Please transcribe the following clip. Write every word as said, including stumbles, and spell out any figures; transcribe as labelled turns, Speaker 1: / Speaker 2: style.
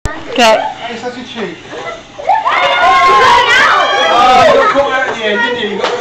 Speaker 1: Okay.
Speaker 2: It's such a cheat. Oh, you got caught out at the end, didn't you? You got